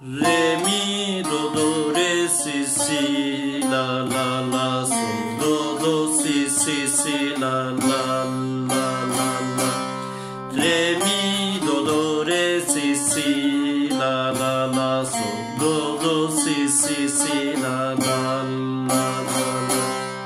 Re mi do do re si si la la la sol do do si si si la la la la la. Re mi do do re si si la la la sol do do si si si la la la la la.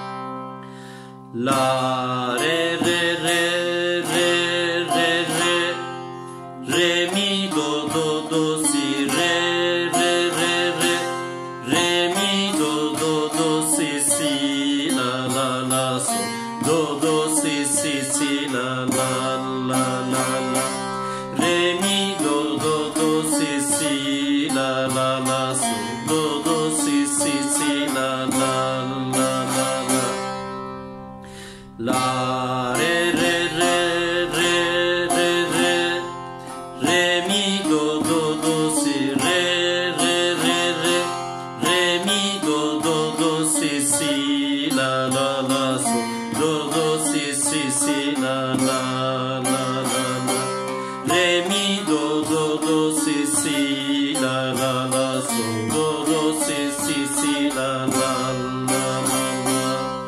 La re re re re re re re mi do do do si re re re re re mi do do do si si la la la sol do do si si si la la la la la. Re mi do do do si si la la la sol do do si si si la la la la la. La re re re re re re re mi do do do si re re re re re mi do do do si si la la la sol do do si si si la la la la la. Re mi do do do si si la la la sol do do si si si la la la la la.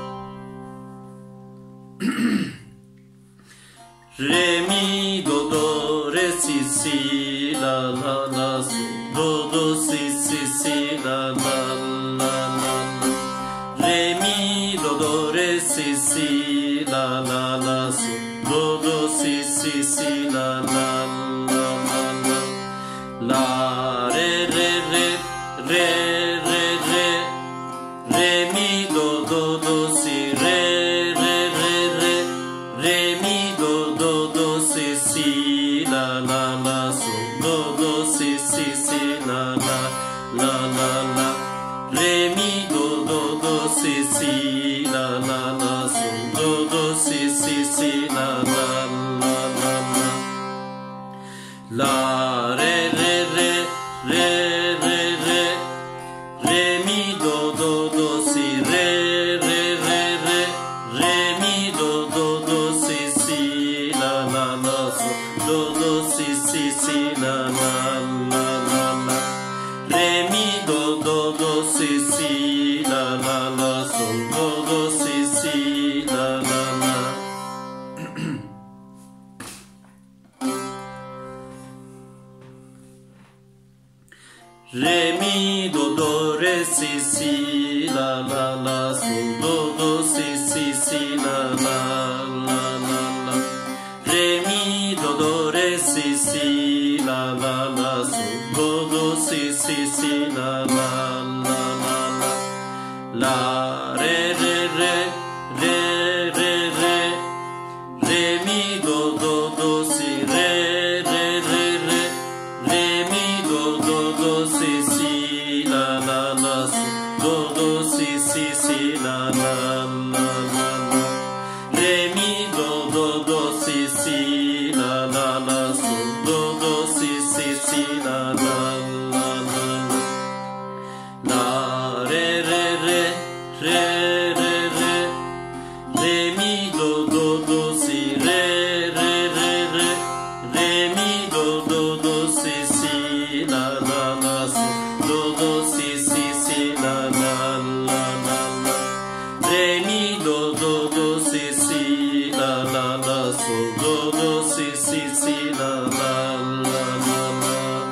Re mi do do re si si la la la sol do do si si si la la la la la. Re mi do do re si si la la la sol do do si si si la la la la la. La re re re re re re re mi do do do si re re re re re mi do do do si si la la la sol do do si si si la la la la la. Re mi do do do si si la la la sol do do si si si la la la la la. La re re re re re re re mi do do do si re re re re re mi do do do si si la la la sol do do si si si la la la la la. Re mi do do do si si la la la sol do do si si la la la. Re mi do do re si si la la la sol do do si si si la la la la la. Re mi do do re si si la la la sol do do si si si la la la la la. La re re re re re re re mi do do do si re re re re re mi do do do si si la la la sol do do si si si la la la la la. Re mi do do do si si la la la sol do do si si si la la la la la. La re re re re re re re mi do do do si re re re re re mi do do do si si la la la sol do do si si si la la la la la. Re mi do do do si si la la la sol do do si si si la la la la la.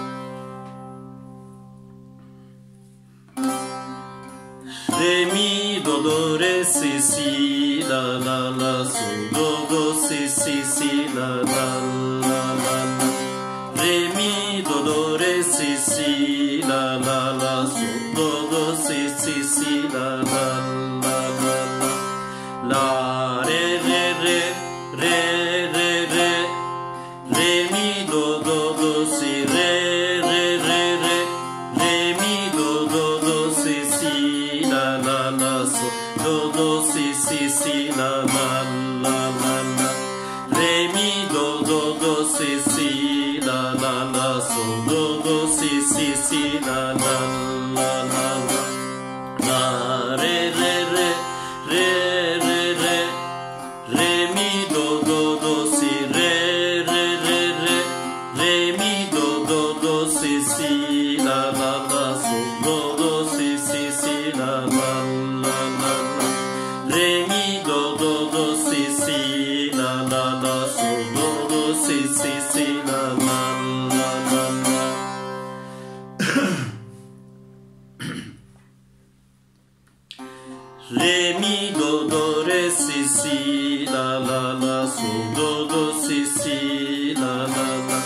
Re mi do do re si si la la la sol do do si si si la la la la la. Re mi do do re si si la la la sol do do si si si la la la la la. La re re re re re re re mi do do do si re re re re re mi do do do si si la la la sol do do si si si la la la la la. Re mi do do do si si la la la sol do do si si si la la la la la. La re re re re re re re mi do do do si re re re re re mi do do do si si la la la sol do do si si si la la la la la re mi do do do si si la la la sol do do si si si la la la la la re mi do do re si si la la la sol do do si si la la la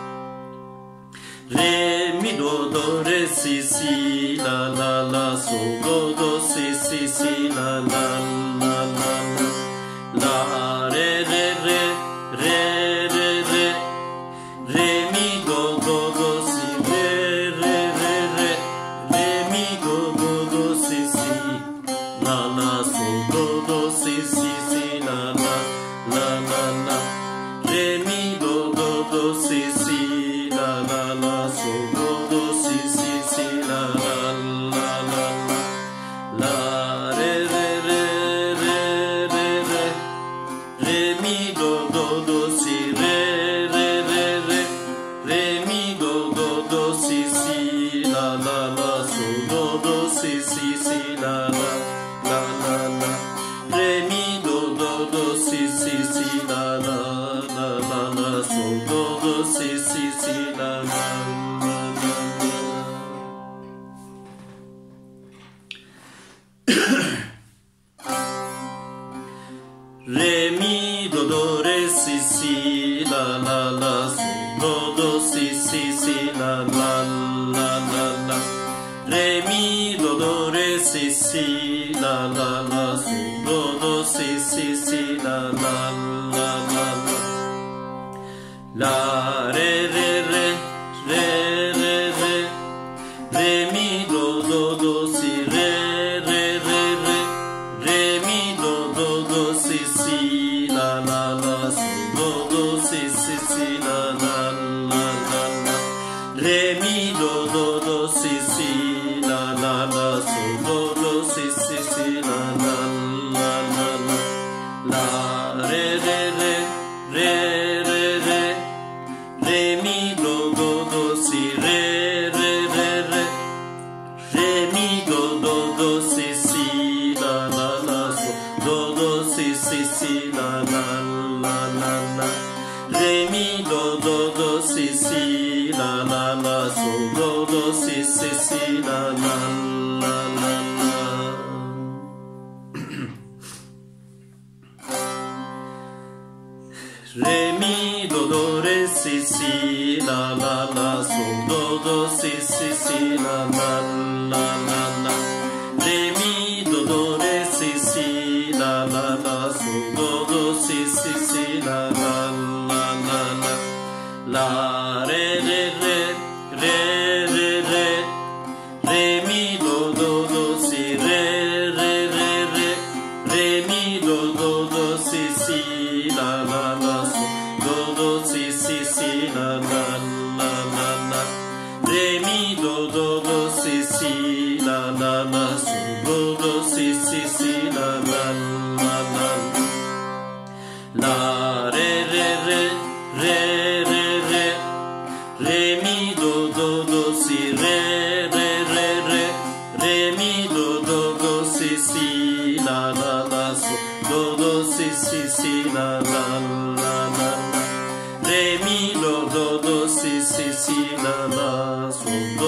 re mi do do re si si la la la sol do do si si si la la la la la re re re re re re re mi do do do si re re re re re mi do do do si si la la sol do do si si si la la la la la re mi do do do si si la la la sol do do si si si la la la la la re re re re re re re mi do do do si re re re re re mi do do do si si la la la sol do do si si si la la la la la re mi do do do si si si la la la la la sol do do si si si la la la la re mi do do re si si la la la sol do do si si si la la la la la re mi do do re si si la la la sol do do si si si la la la la la re re re re re re re mi do do do si re re re re re mi do do do si si la la la sol do do si si si la la la la la re mi do do do si si la la la sol do do si si si la la la la la la re re re re re re re mi do do do si re re re re re mi do do do si si la la la sol do do si si si la la la la la re mi do do do si si la la la sol do do si si si la la la la la re mi do do re si si la la la sol do do si si si la la la la la re mi do do re si si la la la sol do do si si si la la la la la la re re re re re re re mi do do do si re re re re re mi do do do si si la la la sol do do si si si la la la la la re mi do do do si si la la la sol do do si si si la la la la la re re re re re re re mi do do do si re re re re re mi do do do si si la la la sol do do si si si la la la la la re mi do do do si si si la la sol